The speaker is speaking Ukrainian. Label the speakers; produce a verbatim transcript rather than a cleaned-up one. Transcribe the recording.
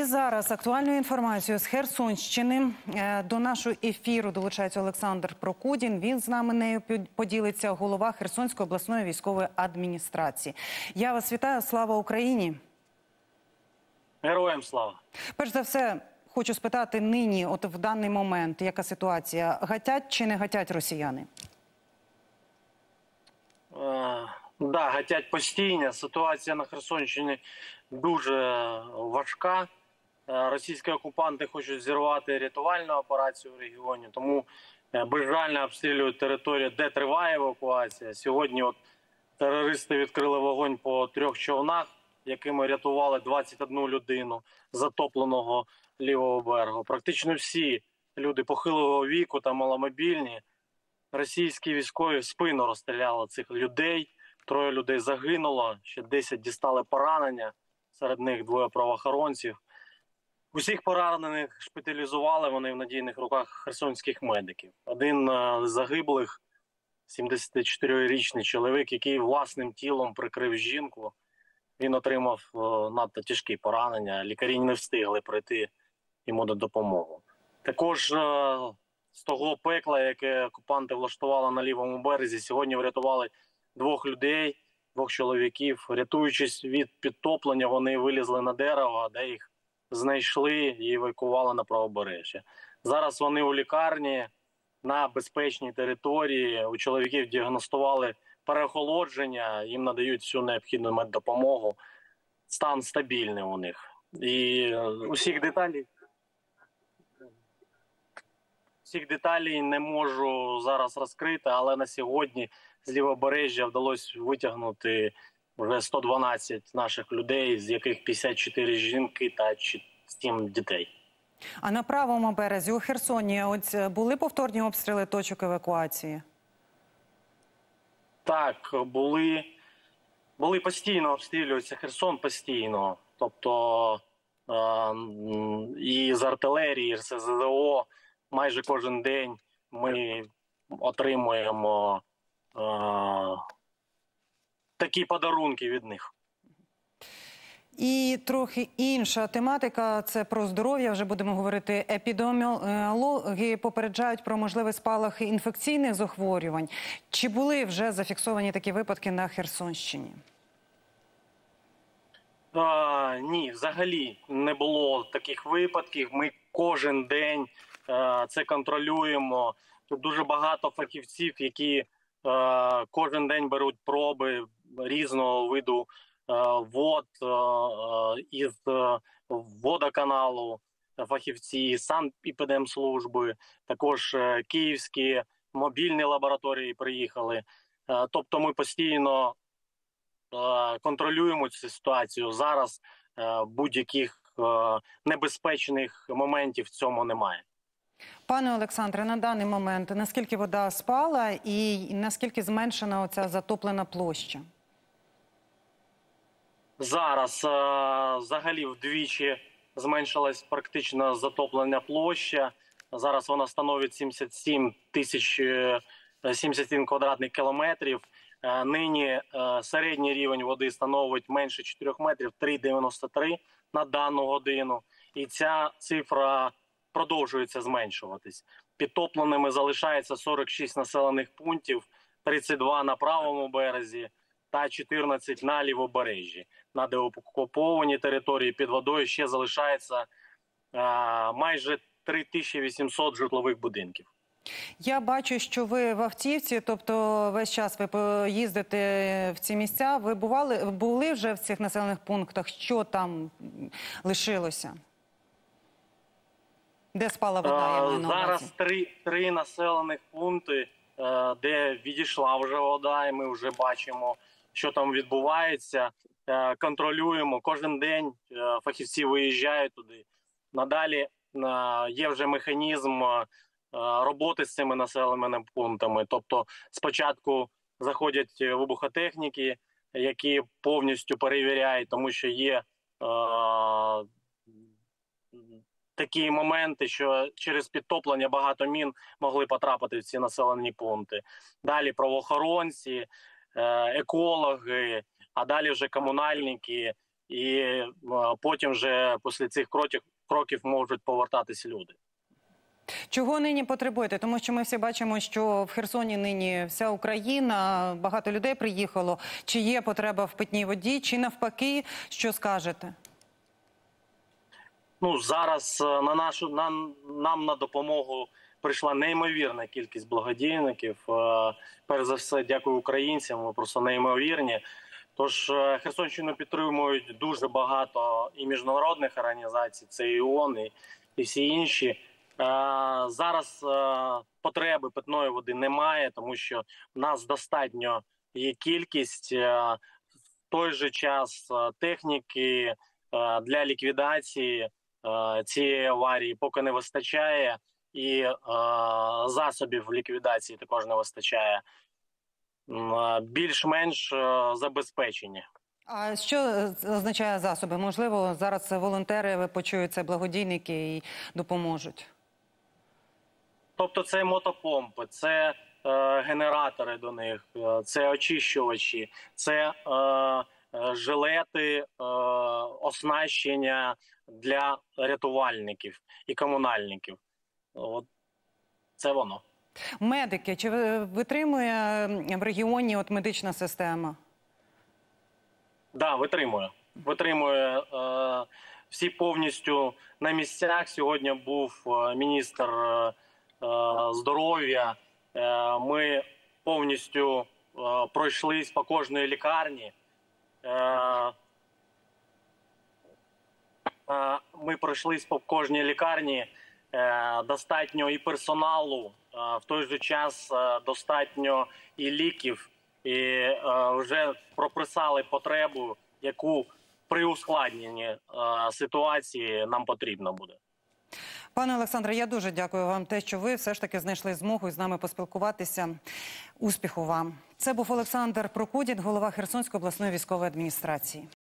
Speaker 1: І зараз актуальну інформацію з Херсонщини. До нашого ефіру долучається Олександр Прокудін. Він з нами нею поділиться, голова Херсонської обласної військової адміністрації. Я вас вітаю. Слава Україні!
Speaker 2: Героям слава!
Speaker 1: Перш за все, хочу спитати нині, от в даний момент, яка ситуація? Гатять чи не гатять росіяни?
Speaker 2: Так, да, гатять постійно. Ситуація на Херсонщині дуже важка. Російські окупанти хочуть зірвати рятувальну операцію в регіоні, тому безжально обстрілюють територію, де триває евакуація. Сьогодні от терористи відкрили вогонь по трьох човнах, якими рятували двадцять одну людину затопленого лівого берегу. Практично всі люди похилого віку та маломобільні. Російські військові в спину розстріляли цих людей. Троє людей загинуло, ще десять дістали поранення, серед них двоє правоохоронців. Усіх поранених шпиталізували, вони в надійних руках херсонських медиків. Один з загиблих, сімдесятичотирирічний чоловік, який власним тілом прикрив жінку. Він отримав надто тяжкі поранення, лікарі не встигли прийти йому на допомогу. Також з того пекла, яке окупанти влаштували на лівому березі, сьогодні врятували двох людей, двох чоловіків. Рятуючись від підтоплення, вони вилізли на дерево, де їх знайшли і евакуювали на правобережжя. Зараз вони у лікарні на безпечній території. У чоловіків діагностували переохолодження, їм надають всю необхідну меддопомогу. Стан стабільний у них. І усіх деталей, всіх деталей не можу зараз розкрити, але на сьогодні з лівобережжя вдалося витягнути вже сто дванадцять наших людей, з яких п'ятдесят чотири жінки та сім дітей.
Speaker 1: А на правому березі у Херсоні ось були повторні обстріли точок евакуації?
Speaker 2: Так, були. Були постійно, обстрілюється Херсон постійно. Тобто е і з артилерії, і з РСЗО майже кожен день ми отримуємо е такі подарунки від них.
Speaker 1: І трохи інша тематика – це про здоров'я. Вже будемо говорити. Епідеміологи попереджають про можливий спалах інфекційних захворювань. Чи були вже зафіксовані такі випадки на Херсонщині?
Speaker 2: А, ні, взагалі не було таких випадків. Ми кожен день а, це контролюємо. Тут дуже багато фахівців, які а, кожен день беруть проби різного виду вод із водоканалу, фахівці, санепідемслужби, також київські мобільні лабораторії приїхали. Тобто ми постійно контролюємо цю ситуацію. Зараз будь-яких небезпечних моментів в цьому немає.
Speaker 1: Пане Олександре, на даний момент наскільки вода спала і наскільки зменшена оця затоплена площа?
Speaker 2: Зараз взагалі вдвічі зменшилась практично затоплена площа. Зараз вона становить сімдесят сім тисяч сімдесят сім квадратних кілометрів. Нині середній рівень води становить менше чотирьох метрів, три дев'яносто три на дану годину. І ця цифра продовжується зменшуватись. Підтопленими залишається сорок шість населених пунктів, тридцять два на правому березі та чотирнадцять на лівобережжі. На деокупованій території під водою ще залишається а, майже три тисячі вісімсот житлових будинків.
Speaker 1: Я бачу, що ви в автівці, тобто весь час ви поїздите в ці місця. Ви бували, були вже в цих населених пунктах? Що там лишилося? Де спала вода?
Speaker 2: А,
Speaker 1: я маю на увазі?
Speaker 2: зараз три, три населених пункти, де відійшла вже вода, і ми вже бачимо, що там відбувається. Контролюємо. Кожен день фахівці виїжджають туди. Надалі є вже механізм роботи з цими населеними пунктами. Тобто спочатку заходять вибухотехніки, які повністю перевіряють, тому що є е такі моменти, що через підтоплення багато мін могли потрапити в ці населені пункти. Далі правоохоронці, екологи, а далі вже комунальники і е, потім вже після цих кроків, кроків можуть повертатися люди.
Speaker 1: Чого нині потребуєте? Тому що ми всі бачимо, що в Херсоні нині вся Україна, багато людей приїхало. Чи є потреба в питній воді, чи навпаки, що скажете?
Speaker 2: Ну, зараз на нашу нам, нам на допомогу прийшла неймовірна кількість благодійників. Перш за все, дякую українцям. Ми просто неймовірні. Тож Херсонщину підтримують дуже багато і міжнародних організацій, це і ООН, і, і всі інші. Зараз потреби питної води немає, тому що в нас достатньо є кількість, в той же час техніки для ліквідації цієї аварії поки не вистачає, і засобів ліквідації також не вистачає. Більш-менш забезпечені.
Speaker 1: А що означає засоби? Можливо, зараз волонтери почують це, благодійники і допоможуть?
Speaker 2: Тобто це мотопомпи, це е, генератори до них, це очищувачі, це е, жилети, е, оснащення для рятувальників і комунальників. От це воно.
Speaker 1: Медики, чи витримує в регіоні от медична система?
Speaker 2: Так, да, витримує. Витримує. Е, всі повністю на місцях. Сьогодні був міністр е, здоров'я. Е, ми повністю е, пройшлись по кожній лікарні. Е, е, ми пройшлись по кожній лікарні. Е, достатньо і персоналу, е, в той же час е, достатньо і ліків. І е, вже прописали потребу, яку при ускладненні е, ситуації нам потрібно буде.
Speaker 1: Пане Олександре, я дуже дякую вам те, що ви все ж таки знайшли змогу з нами поспілкуватися. Успіху вам. Це був Олександр Прокудін, голова Херсонської обласної військової адміністрації.